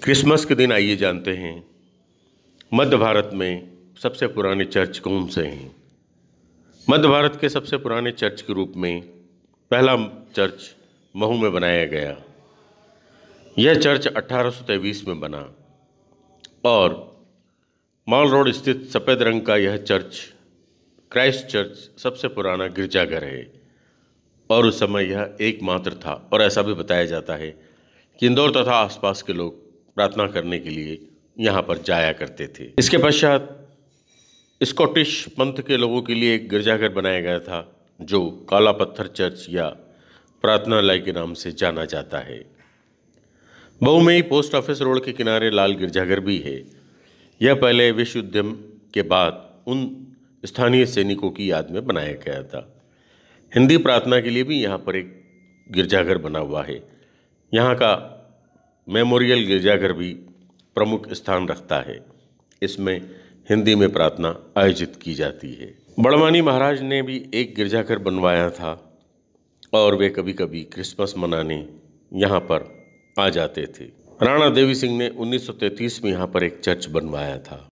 Christmas के दिन आइए जानते हैं मध्य भारत में सबसे पुराने चर्च कौन से हैं। मध्य भारत के सबसे पुराने चर्च के रूप में पहला चर्च महू में बनाया गया। यह चर्च 1823 में बना और मॉल रोड स्थित सफ़ेद रंग का यह चर्च क्राइस्ट चर्च सबसे पुराना गिरजाघर है और उस समय यह एकमात्र था। और ऐसा भी बताया जाता है कि इंदौर तथा आसपास के लोग प्रार्थना करने के लिए यहाँ पर जाया करते थे। इसके पश्चात स्कॉटिश पंथ के लोगों के लिए एक गिरजाघर बनाया गया था जो काला पत्थर चर्च या प्रार्थनालय के नाम से जाना जाता है। महू में ही पोस्ट ऑफिस रोड के किनारे लाल गिरजाघर भी है। यह पहले विश्व युद्ध के बाद उन स्थानीय सैनिकों की याद में बनाया गया था। हिंदी प्रार्थना के लिए भी यहाँ पर एक गिरजाघर बना हुआ है। यहाँ का मेमोरियल गिरजाघर भी प्रमुख स्थान रखता है। इसमें हिंदी में प्रार्थना आयोजित की जाती है। बड़वानी महाराज ने भी एक गिरजाघर बनवाया था और वे कभी कभी क्रिसमस मनाने यहाँ पर आ जाते थे। राणा देवी सिंह ने 1933 में यहाँ पर एक चर्च बनवाया था।